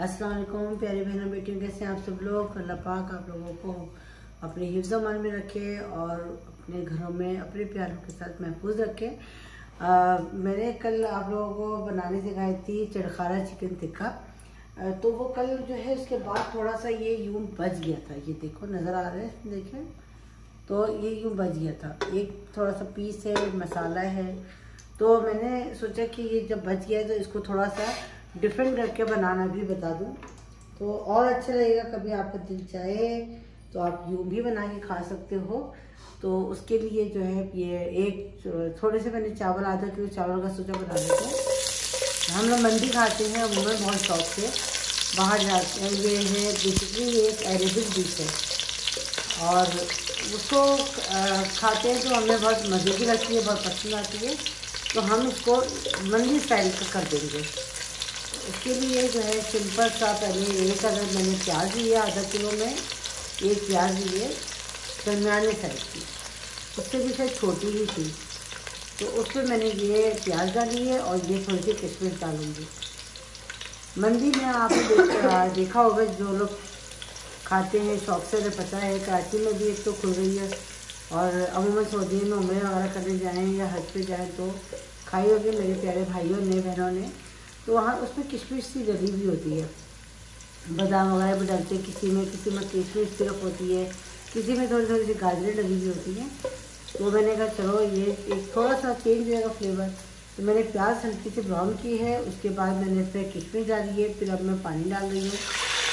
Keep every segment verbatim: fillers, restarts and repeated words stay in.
अस्सलाम वालेकुम प्यारी बहनों बेटियों, कैसे हैं आप सब लोग। अल्लाह पाक आप लोगों को अपने हिफ्ज़ अमान में रखे और अपने घरों में अपने प्यारों के साथ महफूज रखे। आ, मैंने कल आप लोगों को बनाने सिखाई थी चटखारा चिकन टिक्का, तो वो कल जो है उसके बाद थोड़ा सा ये यूं बच गया था। ये देखो नज़र आ रहा है, देखें तो ये यूं बच गया था। एक थोड़ा सा पीस है, मसाला है, तो मैंने सोचा कि ये जब बच गया है तो इसको थोड़ा सा डिफरेंट करके बनाना भी बता दूं तो और अच्छा लगेगा। कभी आपका दिल चाहे तो आप यूं भी बना के खा सकते हो। तो उसके लिए जो है ये एक थोड़े से मैंने चावल, आधा किलो चावल का सोचा बना देते हैं। हम लोग मंदी खाते हैं अमूमन बहुत शौक से, बाहर जाते हैं। ये है बेसिकली ये एक अरेबिक डिश है और उसको खाते हैं तो हमें बहुत मज़े की लगती है, बहुत पसंद आती है। तो हम इसको मंदी स्टाइल का कर देंगे। इसके लिए जो है सिंपल सा पहले एक अदर मैंने प्याज लिया, आधा किलो में एक प्याज लिए दरमियाने साइज की, उससे भी शायद छोटी ही थी, तो उसमें मैंने ये प्याज डाली है और ये थोड़ी सी किशमिश डालूँगी। मंदी में आपने देख, देखा होगा, जो लोग खाते हैं शौक से, पता है कराची में भी एक तो खुल रही है और अमूमन सऊदी में उम्र वगैरह करने जाएँ या हज पे जाएँ तो खाई होगी मेरे प्यारे भाइयों ने, बहनों ने। तो वहाँ उसमें किशमिश सी डली हुई होती है, बादाम वगैरह भी डलते हैं, किसी में किसी में किशमिश सिर्फ होती है, किसी में थोड़ी थोड़ी सी गाजरें डली हुई होती हैं। तो मैंने कहा चलो ये एक थोड़ा सा चेंज हो जाएगा फ्लेवर। तो मैंने प्याज हल्की से ब्राउन की है, उसके बाद मैंने इसमें किशमिश डाली है। फिर अब मैं पानी डाल रही हूँ।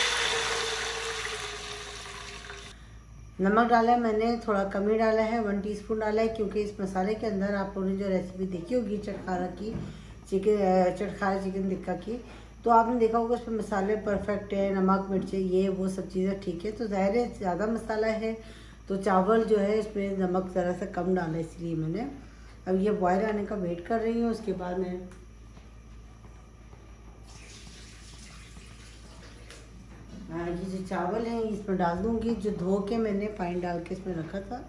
नमक डाला है मैंने, थोड़ा कम ही डाला है, वन टीस्पून डाला है, क्योंकि इस मसाले के अंदर आप लोगों ने जो रेसिपी देखी होगी चटखारा की चिकन चटखारा चिकन टिक्का की, तो आपने देखा होगा उसमें मसाले परफेक्ट है, नमक मिर्चें ये वो सब चीज़ें ठीक है। तो ज़ाहिर है ज़्यादा मसाला है तो चावल जो है इसमें नमक ज़रा सा कम डाला, इसलिए मैंने अब ये बॉयल आने का वेट कर रही हूँ। उसके बाद मैं ये जो चावल हैं इसमें डाल दूँगी, जो धो के मैंने पानी डाल के इसमें रखा था।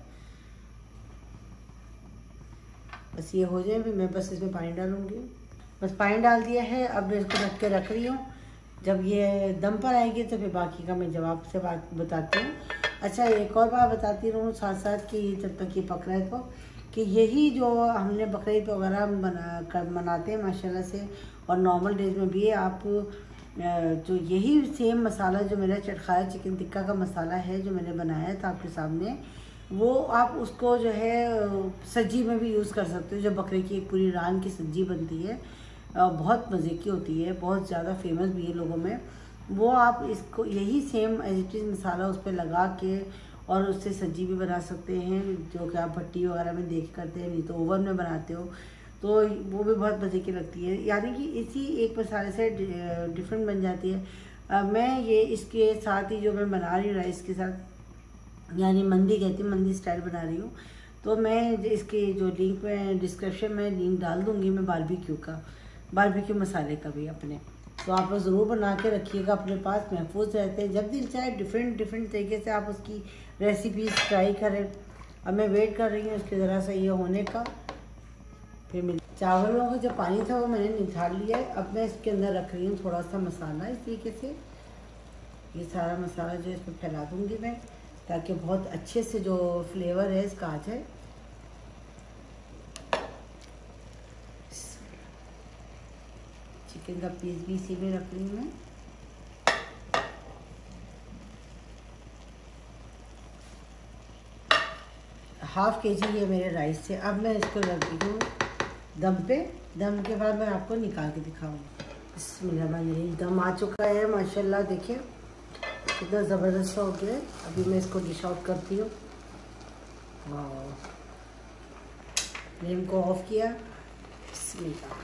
बस ये हो जाए, फिर मैं बस इसमें पानी डालूँगी। बस पानी डाल दिया है, अब मैं इसको ढक के रख रही हूँ। जब ये दम पर आएगी तो फिर बाकी का मैं जवाब से बात बताती हूँ। अच्छा, एक और बात बताती रहूँ साथ साथ कि जब तक ये पक रहा है तो कि यही जो हमने बकरीद वगैरह बना कर मनाते हैं माशाल्लाह से, और नॉर्मल डेज में भी आप जो यही सेम मसाला जो मेरा चटखारा चिकन टिक्का का मसाला है जो मैंने बनाया था आपके सामने, वो आप उसको जो है सब्जी में भी यूज़ कर सकते हो। जो बकरे की एक पूरी रान की सब्जी बनती है, बहुत मज़े की होती है, बहुत ज़्यादा फेमस भी है लोगों में। वो आप इसको यही सेम एज इट इज़ मसाला उस पर लगा के और उससे सब्जी भी बना सकते हैं, जो कि आप भट्टी वगैरह में देख करते हैं, नहीं तो ओवन में बनाते हो, तो वो भी बहुत मज़े की लगती है। यानी कि इसी एक मसाले से डिफरेंट बन जाती है। आ, मैं ये इसके साथ ही जो मैं बना रही हूँ राइस के साथ, यानी मंदी कहती हूँ, मंदी स्टाइल बना रही हूँ। तो मैं इसके जो लिंक में डिस्क्रिप्शन में लिंक डाल दूँगी मैं बारबेक्यू का, बारबेक्यू मसाले का भी अपने, तो आप लोग ज़रूर बना के रखिएगा, अपने पास महफूज रहते हैं। जब दिल चाहे डिफरेंट डिफरेंट तरीके से आप उसकी रेसिपीज ट्राई करें। अब मैं वेट कर रही हूँ इसके ज़रा सा ये होने का। फिर मिल चावलों का जो पानी था वो मैंने निकाल लिया है। अब मैं इसके अंदर रख रही हूँ थोड़ा सा मसाला, इस तरीके से ये सारा मसाला जो इसमें फैला दूँगी मैं, ताकि बहुत अच्छे से जो फ्लेवर है इसका आ जाए। चिकन का पीस भी इसी में रख रही हूँ मैं। हाफ के जी ये मेरे राइस से। अब मैं इसको रख दी हूँ दम पे। दम के बाद मैं आपको निकाल के दिखाऊंगी। बिस्मिल्लाह, दम आ चुका है माशाल्लाह, देखिए कितना ज़बरदस्त हो गया है। अभी मैं इसको डिश आउट करती हूँ। फ्लेम को ऑफ किया, बिस्मिल्लाह।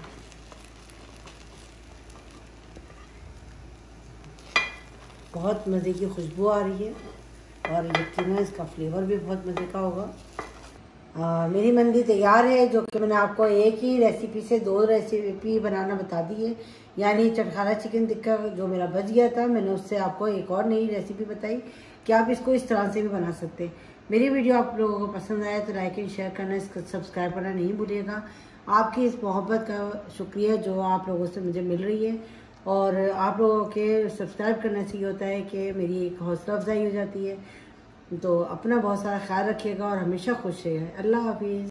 बहुत मज़े की खुशबू आ रही है और यकीनन इसका फ्लेवर भी बहुत मज़े का होगा। आ, मेरी मंदी तैयार है, जो कि मैंने आपको एक ही रेसिपी से दो रेसिपी बनाना बता दी है। यानी चटखारा चिकन टिक्का जो मेरा बच गया था, मैंने उससे आपको एक और नई रेसिपी बताई कि आप इसको इस तरह से भी बना सकते हैं। मेरी वीडियो आप लोगों को पसंद आया तो लाइक एंड शेयर करना, इसको सब्सक्राइब करना नहीं भूलिएगा। आपकी इस मोहब्बत का शुक्रिया जो आप लोगों से मुझे मिल रही है। और आप लोगों के सब्सक्राइब करने से ये होता है कि मेरी एक हौसला अफजाई हो जाती है। तो अपना बहुत सारा ख्याल रखिएगा और हमेशा खुश रहिए। अल्लाह हाफिज़।